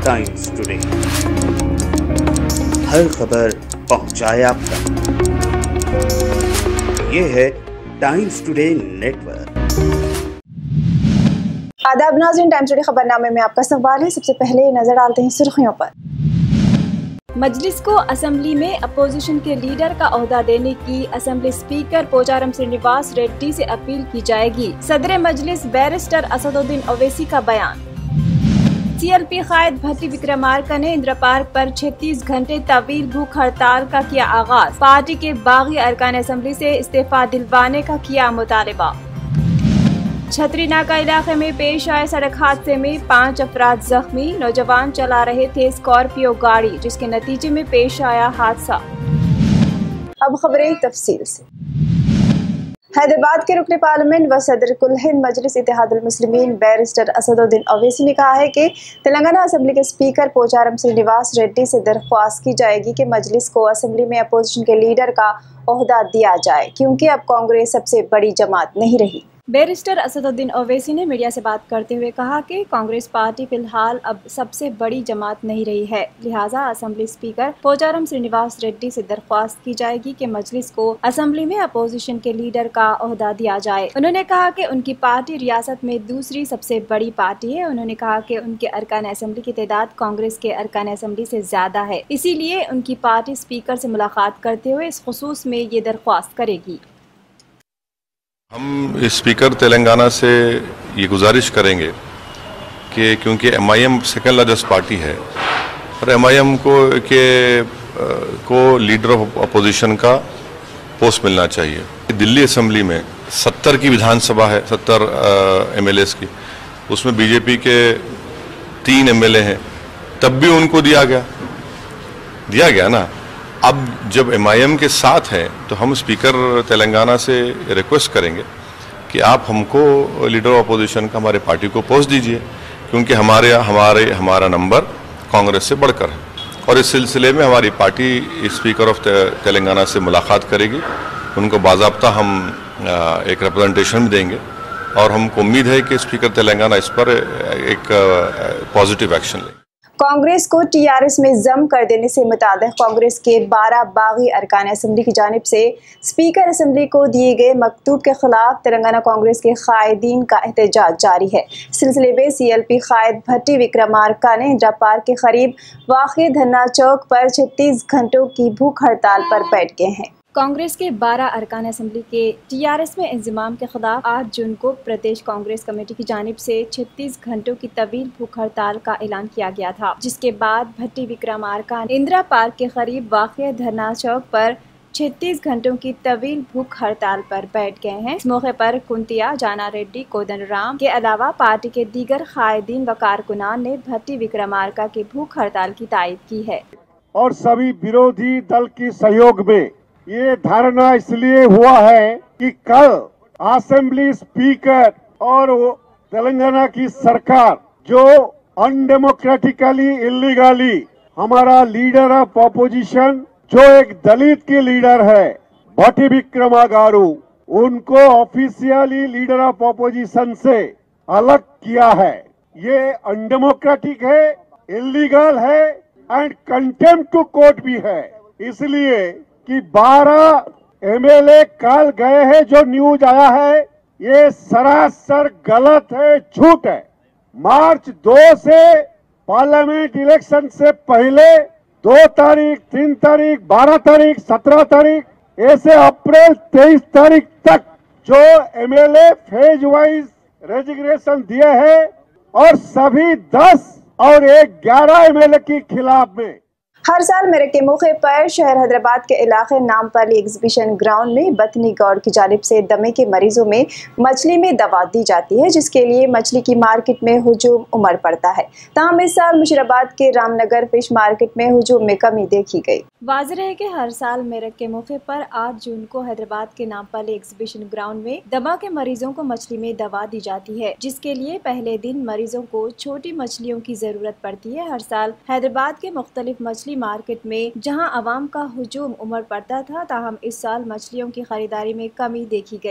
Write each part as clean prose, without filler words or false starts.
Times today, हर खबर पहुंचाए आप तक। ये है टाइम्स टुडे नेटवर्क। आदाब नाज़रीन, टाइम्स टुडे खबरनामे में आपका सवाल है। सबसे पहले नजर डालते हैं सुर्खियों पर। मजलिस को असेंबली में अपोजिशन के लीडर का ओहदा देने की असेंबली स्पीकर पोचारम श्रीनिवास रेड्डी से अपील की जाएगी। सदर मजलिस बैरिस्टर असदुद्दीन ओवैसी का बयान। CLP कायद भट्टी विक्रमार्का ने इंदिरा पार्क पर 36 घंटे तवील भूख हड़ताल का किया आगाज। पार्टी के बागी अरकान असेंबली से इस्तीफा दिलवाने का किया मुतालबा। छतरी नाका इलाके में पेश आए सड़क हादसे में 5 अफराद जख्मी। नौजवान चला रहे थे स्कॉर्पियो गाड़ी, जिसके नतीजे में पेश आया हादसा। अब खबरें तफसील से। हैदराबाद के रुकन पार्लियामेंट व सदर कुल हिंद मजलिस इत्तेहादुल मुस्लिमीन बैरिस्टर असदुद्दीन ओवैसी ने कहा है कि तेलंगाना असेंबली के स्पीकर पोचारम श्रीनिवास रेड्डी से दरख्वास्त की जाएगी कि मजलिस को असेंबली में अपोजिशन के लीडर का ओहदा दिया जाए, क्योंकि अब कांग्रेस सबसे बड़ी जमात नहीं रही। बैरिस्टर असदुद्दीन ओवैसी ने मीडिया से बात करते हुए कहा कि कांग्रेस पार्टी फिलहाल अब सबसे बड़ी जमात नहीं रही है, लिहाजा असेंबली स्पीकर पोचारम श्रीनिवास रेड्डी से दरख्वास्त की जाएगी कि मजलिस को असेंबली में अपोजिशन के लीडर का ओहदा दिया जाए। उन्होंने कहा कि उनकी पार्टी रियासत में दूसरी सबसे बड़ी पार्टी है। उन्होंने कहा कि उनके अरकान असेंबली की तादाद कांग्रेस के अरकान असेंबली से ज्यादा है, इसीलिए उनकी पार्टी स्पीकर से मुलाकात करते हुए इस खुसूस में ये दरख्वास्त करेगी। हम स्पीकर तेलंगाना से ये गुजारिश करेंगे कि क्योंकि MIM सेकेंड लार्जेस्ट पार्टी है और MIM को लीडर ऑफ अपोजिशन का पोस्ट मिलना चाहिए। दिल्ली असेंबली में 70 की विधानसभा है, 70 MLAs की, उसमें बीजेपी के 3 MLA हैं, तब भी उनको दिया गया ना। अब जब MIM के साथ है तो हम स्पीकर तेलंगाना से रिक्वेस्ट करेंगे कि आप हमको लीडर ऑफ अपोजिशन का हमारे पार्टी को पोस्ट दीजिए, क्योंकि हमारा नंबर कांग्रेस से बढ़कर है। और इस सिलसिले में हमारी पार्टी स्पीकर ऑफ तेलंगाना से मुलाकात करेगी, उनको बाज़ाब्ता हम एक रिप्रेजेंटेशन भी देंगे और हमको उम्मीद है कि स्पीकर तेलंगाना इस पर एक पॉजिटिव एक्शन लें। कांग्रेस को TRS में जम कर देने से मुताबिक कांग्रेस के 12 बागी अरकान असेंबली की जानिब से स्पीकर असेंबली को दिए गए मकतूब के खिलाफ तेलंगाना कांग्रेस के कायदीन का एहतजाज जारी है। इस सिलसिले में CLP कायद भट्टी विक्रमार्का ने इंदिरा पार्क के करीब वाक़ धरना चौक पर 36 घंटों की भूख हड़ताल पर बैठ गए हैं। कांग्रेस के 12 अरकान असेंबली के TRS में इंजमाम के खिलाफ 8 जून को प्रदेश कांग्रेस कमेटी की जानिब से 36 घंटों की तवील भूख हड़ताल का ऐलान किया गया था, जिसके बाद भट्टी विक्रमार्का इंदिरा पार्क के करीब वाक़ धरना चौक पर 36 घंटों की तवील भूख हड़ताल पर बैठ गए हैं। इस मौके पर कुंतिया, जाना रेड्डी, कोदंडराम के अलावा पार्टी के दीगर कायदीन व कारकुनान ने भट्टी विक्रमार्का की भूख हड़ताल की तायद की है। और सभी विरोधी दल की सहयोग में ये धारणा इसलिए हुआ है कि कल असेंबली स्पीकर और तेलंगाना की सरकार जो अनडेमोक्रेटिकली इलीगली हमारा लीडर ऑफ ऑपोजिशन जो एक दलित की लीडर है भट्टी विक्रमा गारू, उनको ऑफिशियली लीडर ऑफ ऑपोजिशन से अलग किया है। ये अनडेमोक्रेटिक है, इलीगल है एंड कंटेम्प्ट टू कोर्ट भी है। इसलिए कि 12 MLA कल गए हैं, जो न्यूज आया है ये सरासर गलत है, झूठ है। मार्च 2 से पार्लियामेंट इलेक्शन से पहले 2 तारीख, 3 तारीख, 12 तारीख, 17 तारीख, ऐसे अप्रैल 23 तारीख तक जो MLA फेज वाइज रेजिग्नेशन दिए हैं और सभी 10 और 11 MLA के खिलाफ में हर साल मेरठ के मौके पर शहर हैदराबाद के इलाके नामपल्ली एग्जीबिशन ग्राउंड में बथनी गौड़ की जानिब से दमे के मरीजों में मछली में दवा दी जाती है, जिसके लिए मछली की मार्केट में हुजूम उमड़ पड़ता है। ताहम इस साल मुशीराबाद के रामनगर फिश मार्केट में हुजूम में कमी देखी गई। वाज़ेह है कि हर साल मेरठ के मौके पर 8 जून को हैदराबाद के नामपल्ली एग्जीबिशन ग्राउंड में दमा के मरीजों को मछली में दवा दी जाती है, जिसके लिए पहले दिन मरीजों को छोटी मछलियों की जरूरत पड़ती है। हर साल हैदराबाद के मुख्तलिफ मछली मार्केट में जहां आवाम का हुजूम उमड़ पड़ता था, ताहम इस साल मछलियों की खरीदारी में कमी देखी गई है।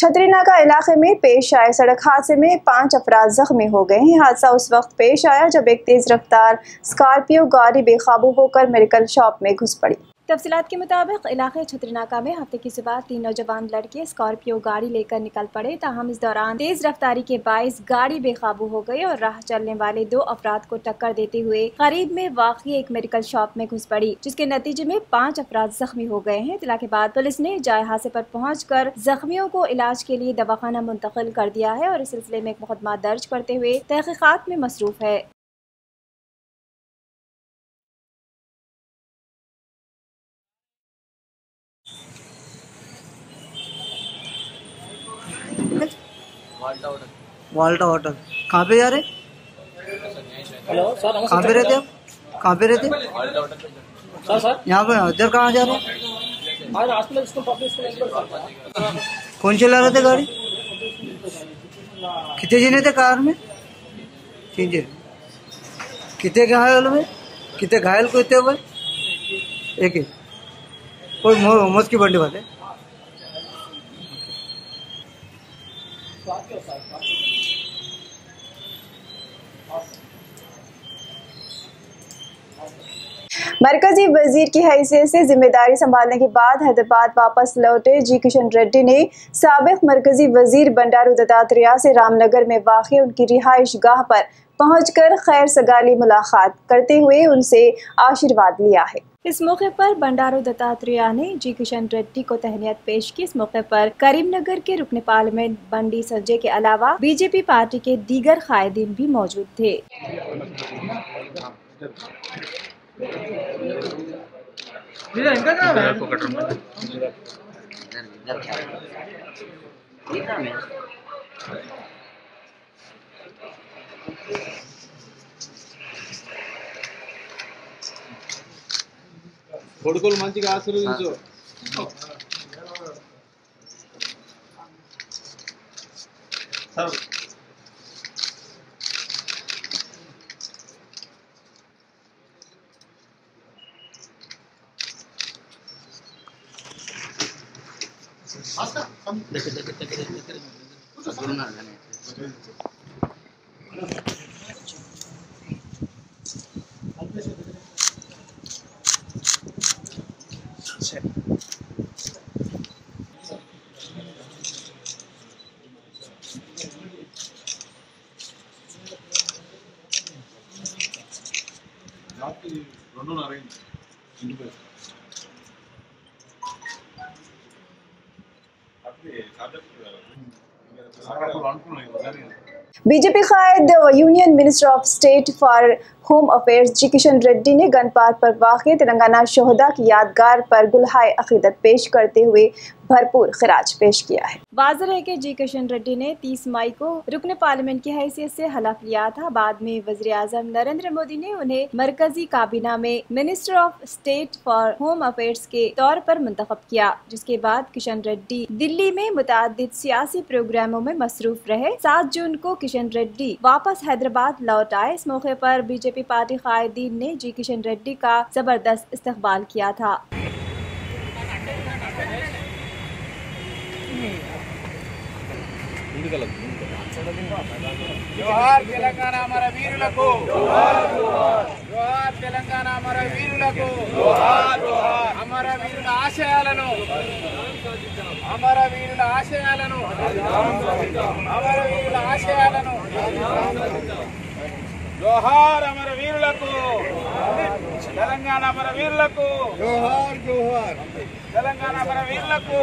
छतरीनाका इलाके में पेश आए सड़क हादसे में 5 अफराद जख्मी हो गए हैं। हादसा उस वक्त पेश आया जब एक तेज रफ्तार स्कॉर्पियो गाड़ी बेकाबू होकर मेडिकल शॉप में घुस पड़ी। तफसीलात के मुताबिक इलाके छतरीनाका में हफ्ते की सुबह 3 नौजवान लड़के स्कॉर्पियो गाड़ी लेकर निकल पड़े। ताहम इस दौरान तेज रफ्तारी के बाइस गाड़ी बेकाबू हो गई और राह चलने वाले 2 अफराद को टक्कर देते हुए करीब में वाक़ई एक मेडिकल शॉप में घुस पड़ी, जिसके नतीजे में 5 अफराद जख्मी हो गए हैं। इत्तला के बाद पुलिस ने जाए हादसे पर पहुंचकर जख्मियों को इलाज के लिए दवाखाना मुंतकिल कर दिया है और इस सिलसिले में एक मुकदमा दर्ज करते हुए तहकीकात में मसरूफ है। वाल्टा होटल कहाँ पे जा रहे? हेलो सर, कहाँ पे रहते आप? कहाँ पे रहते? सर यहाँ पे उधर कहाँ जा रहे? आज हॉस्पिटल स्कूल पब्लिक स्कूल कौन चला रहे थे गाड़ी? कितने जने थे कार में? 3 जने। कितने घायल हुए? कितने घायल को इतने हुए? एक कोई मौत की बंडी वाले? मरकजी वजीर की हैसियत से जिम्मेदारी संभालने के बाद हैदराबाद वापस लौटे जी किशन रेड्डी ने साबिक मरकजी वजीर बंडारू दत्तात्रेय से रामनगर में वाक़ उनकी रिहाइश गाह पर पहुंचकर खैर सगाली मुलाकात करते हुए उनसे आशीर्वाद लिया है। इस मौके पर बंडारू दत्तात्रेय ने जी किशन रेड्डी को तहनीत पेश की। इस मौके पर करीमनगर के रुकन पार्लियामेंट बंडी सरजे के अलावा बीजेपी पार्टी के दीगर कायदीन भी मौजूद थे। కొడుకులు మంచిగా ఆశీర్వదించు. बीजेपी कायद union minister of state for home affairs G Kishan Reddy ने गन पार्क पर वाक़ तेलंगाना शोहदा की यादगार पर गुलहाए अकीदत पेश करते हुए भरपूर खिराज पेश किया है। वाज़ेह है कि जी किशन रेड्डी ने 30 मई को रुकन पार्लियामेंट की हैसियत से हलफ लिया था। बाद में वज़ीर आज़म नरेंद्र मोदी ने उन्हें मरकजी काबीना में minister of state for home affairs के तौर पर मुंतखब किया, जिसके बाद किशन रेड्डी दिल्ली में मुतादिद सियासी प्रोग्रामों में मसरूफ रहे। 7 जून को किशन रेड्डी वापस हैदराबाद लौट आए। इस मौके पर बीजेपी पार्टी कायदीन ने जी किशन रेड्डी का जबरदस्त इस्तकबाल किया था। जोहार तेलंगाना हमारा वीरुలకు जोहार तेलंगाना हमारा वीरुలకు हमारा वीरुల ఆశయాలను हमारा वीरुల ఆశయాలను जोहार हमारा वीरुలకు तेलंगाना हमारा वीरुలకు जोहार जोहार तेलंगाना हमारा वीरुలకు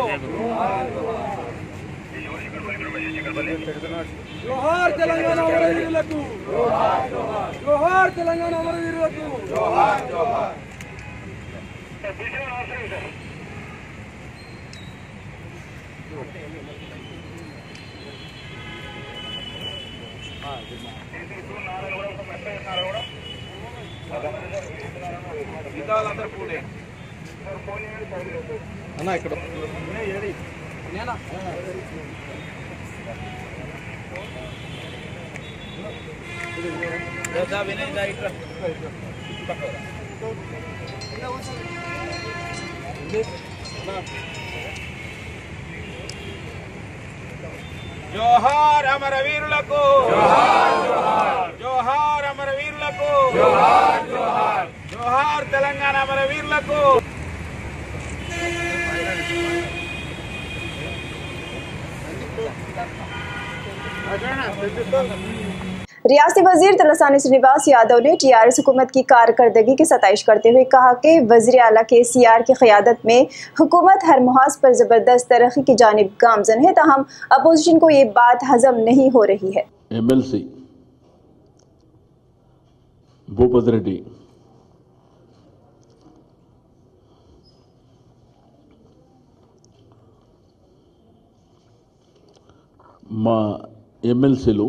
जोहार तेलंगाना हमारा वीरुలకు जोहार तेलंगाना हमारा वीरुలకు जोहार जोहार అన్న ఇక్కడ జోహార్ అమరవీరులకు జోహార్ అమరవీరులకు జోహార్ తెలంగాణ అమరవీరులకు. रियासती वजीर तलसानी श्रीनिवास यादव ने टीआरएस हुकूमत की कारकर्दगी की सताइश करते हुए कहा कि वजीर आला KCR की क़यादत में हुकूमत हर मुहाज पर ज़बरदस्त तरक्की की जानिब गामज़न है, ताहम अपोजिशन को ये बात हजम नहीं हो रही है. MLC भूपत रेड्डी మా ఎమ్మెల్సీలు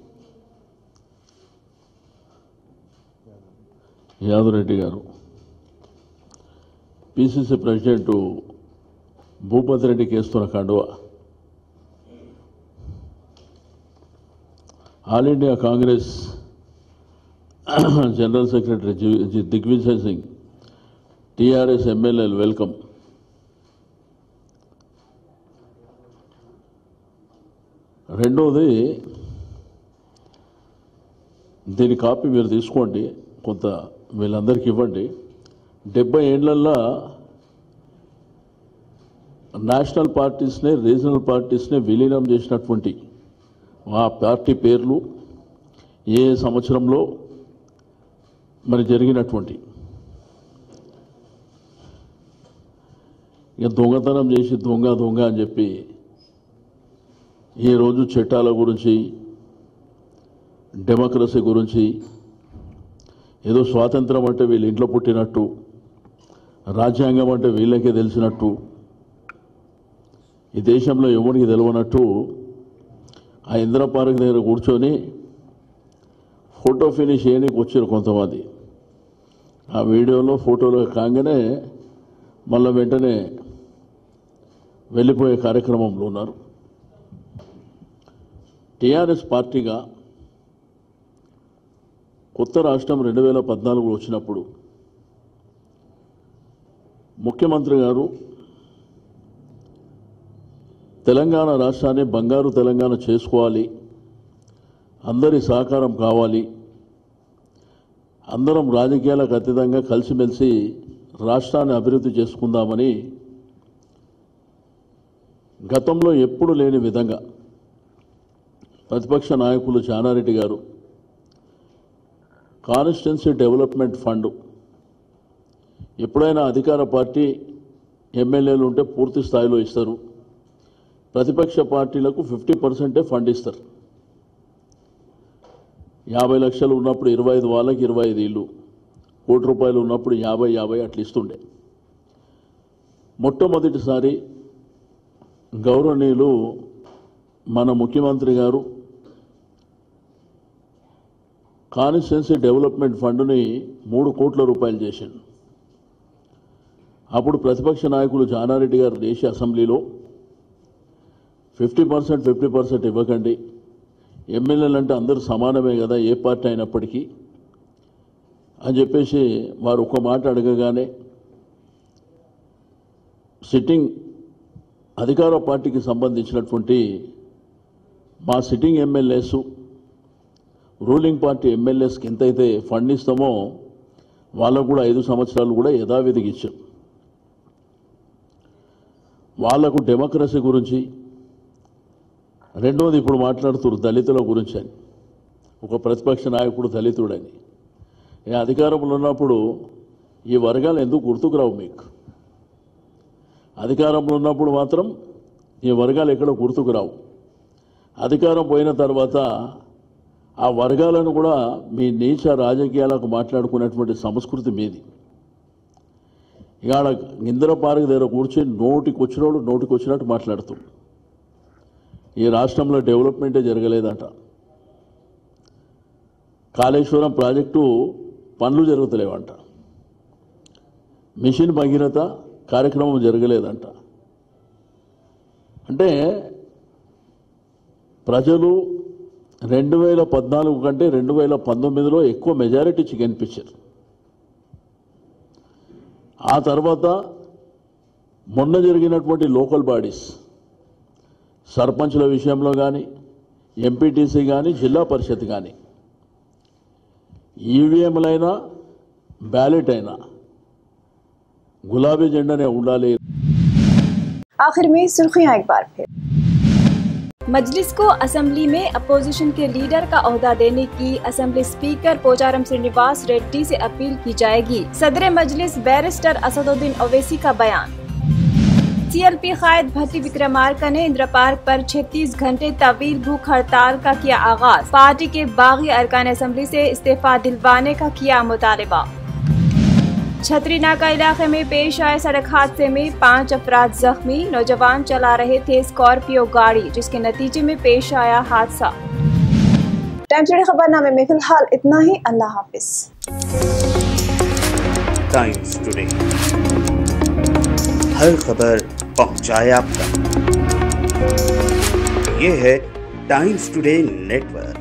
యాదవ్ రెడ్డి గారు, పిసిసి ప్రెసిడెంట్ భూపత్ రెడ్డికి వేస్తున్న కండువ, all India Congress general secretary Digvijay Singh, TRS ఎమ్మెల్యేలు వెల్కమ్. రెండోది, దీని కాపీ మీరు తీసుకోండి, కొంత వీళ్ళందరికీ ఇవ్వండి. 70 ఏళ్లల్లో నేషనల్ పార్టీస్నే రీజనల్ పార్టీస్నే విలీనం చేసినటువంటి ఆ పార్టీ పేర్లు ఏ సంవత్సరంలో మరి జరిగినటువంటి, ఇక దొంగతనం చేసి దొంగ అని చెప్పి ఈరోజు చట్టాల గురించి డెమోక్రసీ గురించి ఏదో స్వాతంత్రం అంటే వీళ్ళ ఇంట్లో పుట్టినట్టు, రాజ్యాంగం అంటే వీళ్ళకే తెలిసినట్టు, ఈ దేశంలో ఎవరికి తెలియనట్టు ఆ ఇందిరా పార్క్ దగ్గర కూర్చొని ఫోటో ఫినిష్ చేయడానికి వచ్చారు కొంతమంది. ఆ వీడియోలో ఫోటోలో కాగానే మళ్ళీ వెంటనే వెళ్ళిపోయే కార్యక్రమంలో ఉన్నారు. టీఆర్ఎస్ పార్టీగా కొత్త రాష్ట్రం 2014 వచ్చినప్పుడు ముఖ్యమంత్రి గారు తెలంగాణ రాష్ట్రాన్ని బంగారు తెలంగాణ చేసుకోవాలి, అందరి సహకారం కావాలి, అందరం రాజకీయాలకు అతీతంగా కలిసిమెలిసి రాష్ట్రాన్ని అభివృద్ధి చేసుకుందామని గతంలో ఎప్పుడు లేని విధంగా ప్రతిపక్ష నాయకులు జానారెడ్డి గారు కాన్స్టిట్యున్సీ డెవలప్మెంట్ ఫండ్, ఎప్పుడైనా అధికార పార్టీ ఎమ్మెల్యేలు ఉంటే పూర్తి స్థాయిలో ఇస్తారు, ప్రతిపక్ష పార్టీలకు 50% ఫండ్ ఇస్తారు. 50 లక్షలు ఉన్నప్పుడు 25 వాళ్ళకి 25 ఇళ్ళు, కోటి రూపాయలు ఉన్నప్పుడు 50 అట్లా ఇస్తుండే. మొట్టమొదటిసారి గౌరవనీయులు మన ముఖ్యమంత్రి గారు కాన్స్టిట్యున్సీ డెవలప్మెంట్ ఫండ్ని 3 కోట్ల రూపాయలు చేశాడు. అప్పుడు ప్రతిపక్ష నాయకులు జానారెడ్డి గారు దేశ అసెంబ్లీలో 50% ఇవ్వకండి, ఎమ్మెల్యేలు అంటే అందరూ సమానమే కదా ఏ పార్టీ అయినప్పటికీ అని చెప్పేసి వారు ఒక మాట అడగగానే సిట్టింగ్ అధికార పార్టీకి సంబంధించినటువంటి మా సిట్టింగ్ ఎమ్మెల్యేస్ రూలింగ్ పార్టీ ఎమ్మెల్యేస్కి ఎంతైతే ఫండ్ ఇస్తామో వాళ్ళకు కూడా 5 సంవత్సరాలు కూడా యథావిధిగా ఇచ్చాం. వాళ్లకు డెమోక్రసీ గురించి, రెండోది ఇప్పుడు మాట్లాడుతున్నారు దళితుల గురించి అని. ఒక ప్రతిపక్ష నాయకుడు దళితుడని, ఈ అధికారంలో ఉన్నప్పుడు ఈ వర్గాలు ఎందుకు గుర్తుకురావు మీకు? అధికారంలో ఉన్నప్పుడు మాత్రం ఈ వర్గాలు ఎక్కడ గుర్తుకురావు. అధికారం పోయిన తర్వాత ఆ వర్గాలను కూడా మీ నీచ రాజకీయాలకు మాట్లాడుకునేటువంటి సంస్కృతి మీది. ఇవాళ ఇందిరా పార్క్ దగ్గర కూర్చొని నోటికి వచ్చినట్టు మాట్లాడుతుంది. ఈ రాష్ట్రంలో డెవలప్మెంటే జరగలేదంట, కాళేశ్వరం ప్రాజెక్టు పనులు జరుగుతలేవంట, మిషన్ భగీరథ కార్యక్రమం జరగలేదంట. అంటే ప్రజలు 2014 కంటే 2019లో ఎక్కువ మెజారిటీ కనిపించారు. ఆ తర్వాత మొన్న జరిగినటువంటి లోకల్ బాడీస్ సర్పంచుల విషయంలో కానీ, ఎంపీటీసీ కానీ, జిల్లా పరిషత్ కానీ, ఈవీఎంలైనా బ్యాలెట్ అయినా గులాబీ జెండానే ఉండాలి. आखिर में सुर्खियां एक बार फिर। मजलिस को असेंबली में अपोजिशन के लीडर का ओहदा देने की असेंबली स्पीकर पोचारम श्रीनिवास रेड्डी से अपील की जाएगी। सदर मजलिस बैरिस्टर असदुद्दीन ओवैसी का बयान। सीएलपी कायद भट्टी विक्रमार्का ने इंदिरा पार्क पर 36 घंटे तवील भूख हड़ताल का किया आगाज। पार्टी के बागी अरकान असेंबली से इस्तीफा दिलवाने का किया मुतालबा। छतरी नाका इलाके में पेश आए सड़क हादसे में 5 अफराद जख्मी। नौजवान चला रहे थे स्कॉर्पियो गाड़ी, जिसके नतीजे में पेश आया हादसा। टाइम्स टुडे खबरनामे में फिलहाल इतना ही। अल्लाह हाफिज। टाइम्स टुडे, हर खबर पहुंचाए आप तक। ये है टाइम्स टुडे नेटवर्क।